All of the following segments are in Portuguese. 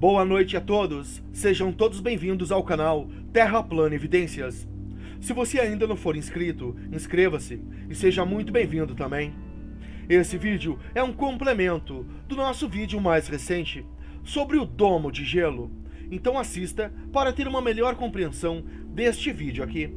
Boa noite a todos, sejam todos bem-vindos ao canal Terra Plana Evidências. Se você ainda não for inscrito, inscreva-se e seja muito bem-vindo também. Esse vídeo é um complemento do nosso vídeo mais recente sobre o Domo de Gelo, então assista para ter uma melhor compreensão deste vídeo aqui.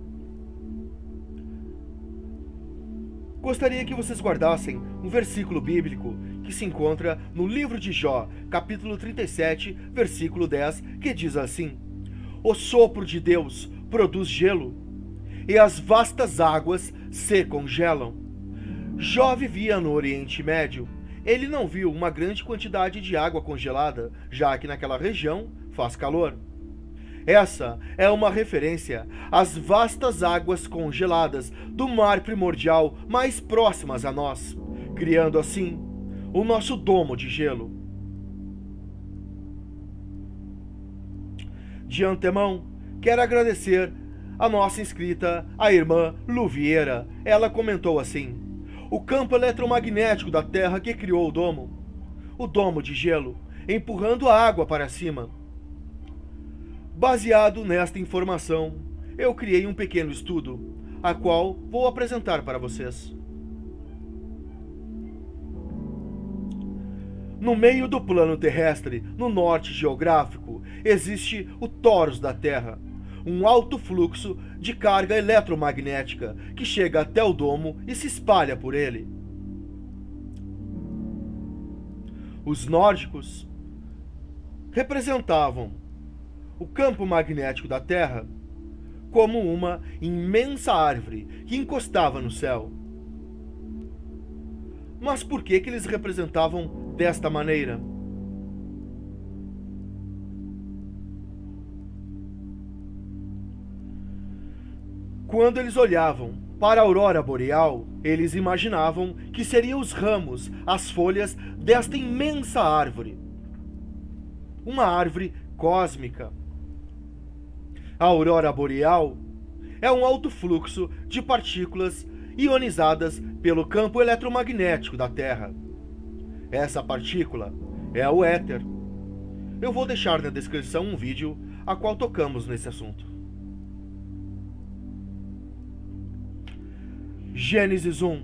Gostaria que vocês guardassem um versículo bíblico que se encontra no livro de Jó, capítulo 37, versículo 10, que diz assim: O sopro de Deus produz gelo, e as vastas águas se congelam. Jó vivia no Oriente Médio. Ele não viu uma grande quantidade de água congelada, já que naquela região faz calor. Essa é uma referência às vastas águas congeladas do mar primordial mais próximas a nós, criando assim o nosso domo de gelo. De antemão, quero agradecer a nossa inscrita, a irmã Lu Vieira. Ela comentou assim: o campo eletromagnético da Terra que criou o domo de gelo, empurrando a água para cima. Baseado nesta informação, eu criei um pequeno estudo, a qual vou apresentar para vocês. No meio do plano terrestre, no norte geográfico, existe o torus da Terra, um alto fluxo de carga eletromagnética que chega até o domo e se espalha por ele. Os nórdicos representavam o campo magnético da Terra como uma imensa árvore que encostava no céu. Mas por que eles representavam desta maneira? Quando eles olhavam para a aurora boreal, eles imaginavam que seriam os ramos, as folhas desta imensa árvore. Uma árvore cósmica. A aurora boreal é um alto fluxo de partículas ionizadas pelo campo eletromagnético da Terra. Essa partícula é o éter. Eu vou deixar na descrição um vídeo a qual tocamos nesse assunto. Gênesis 1.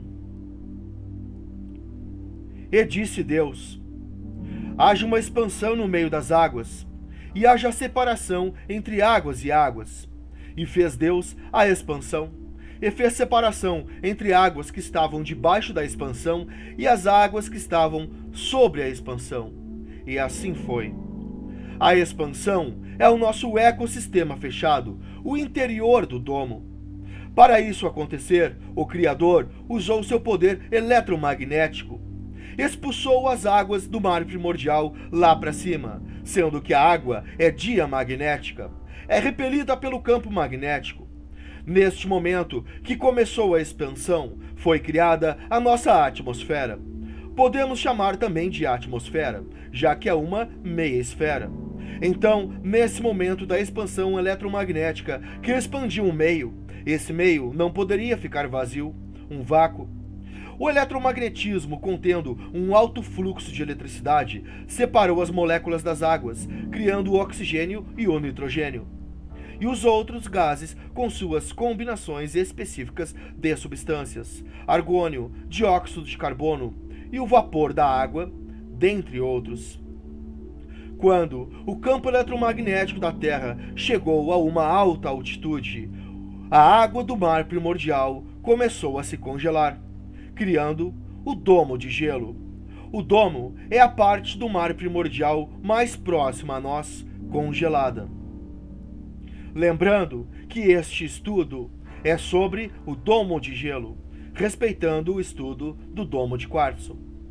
E disse Deus: haja uma expansão no meio das águas, e haja separação entre águas e águas. E fez Deus a expansão, e fez separação entre águas que estavam debaixo da expansão e as águas que estavam sobre a expansão. E assim foi. A expansão é o nosso ecossistema fechado, o interior do domo. Para isso acontecer, o Criador usou seu poder eletromagnético. Expulsou as águas do mar primordial lá para cima, sendo que a água é diamagnética, é repelida pelo campo magnético. Neste momento que começou a expansão, foi criada a nossa atmosfera. Podemos chamar também de atmosfera, já que é uma meia esfera. Então, nesse momento da expansão eletromagnética que expandiu um meio, esse meio não poderia ficar vazio, um vácuo. O eletromagnetismo, contendo um alto fluxo de eletricidade, separou as moléculas das águas, criando o oxigênio e o nitrogênio, e os outros gases com suas combinações específicas de substâncias, argônio, dióxido de carbono e o vapor da água, dentre outros. Quando o campo eletromagnético da Terra chegou a uma alta altitude, a água do mar primordial começou a se congelar, criando o domo de gelo. O domo é a parte do mar primordial mais próxima a nós, congelada. Lembrando que este estudo é sobre o domo de gelo, respeitando o estudo do domo de quartzo.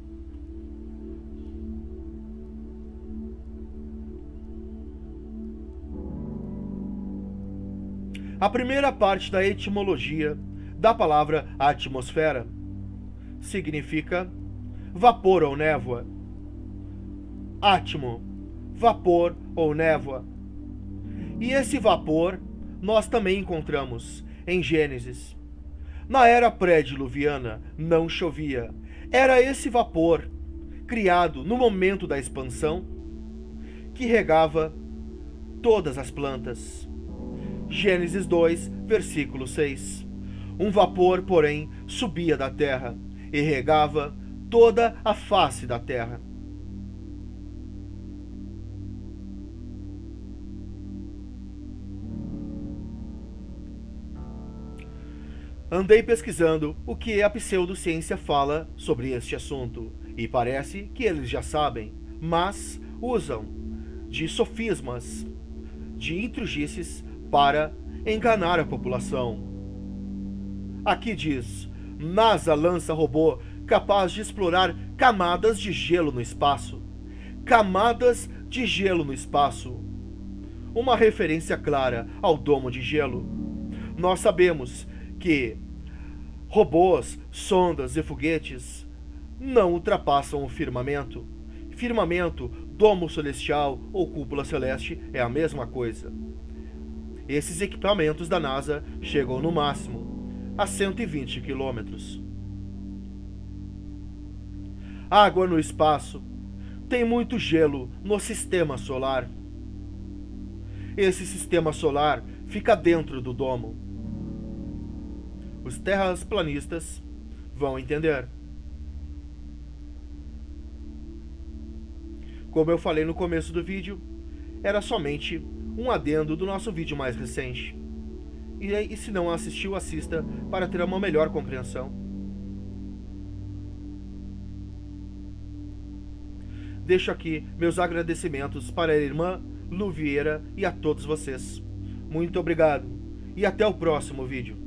A primeira parte da etimologia da palavra atmosfera significa vapor ou névoa. Átmo, vapor ou névoa. E esse vapor nós também encontramos em Gênesis. Na era pré-diluviana não chovia. Era esse vapor, criado no momento da expansão, que regava todas as plantas. Gênesis 2, versículo 6. Um vapor, porém, subia da terra e regava toda a face da terra. Andei pesquisando o que a pseudociência fala sobre este assunto, e parece que eles já sabem, mas usam de sofismas, de intrugices para enganar a população. Aqui diz: NASA lança robô capaz de explorar camadas de gelo no espaço. Camadas de gelo no espaço. Uma referência clara ao domo de gelo. Nós sabemos que robôs, sondas e foguetes não ultrapassam o firmamento. Firmamento, domo celestial ou cúpula celeste é a mesma coisa. Esses equipamentos da NASA chegam no máximo a 120 quilômetros. Água no espaço. Tem muito gelo no sistema solar. Esse sistema solar fica dentro do domo. Os terraplanistas vão entender. Como eu falei no começo do vídeo, era somente um adendo do nosso vídeo mais recente. E se não assistiu, assista para ter uma melhor compreensão. Deixo aqui meus agradecimentos para a irmã Lu Vieira e a todos vocês. Muito obrigado e até o próximo vídeo.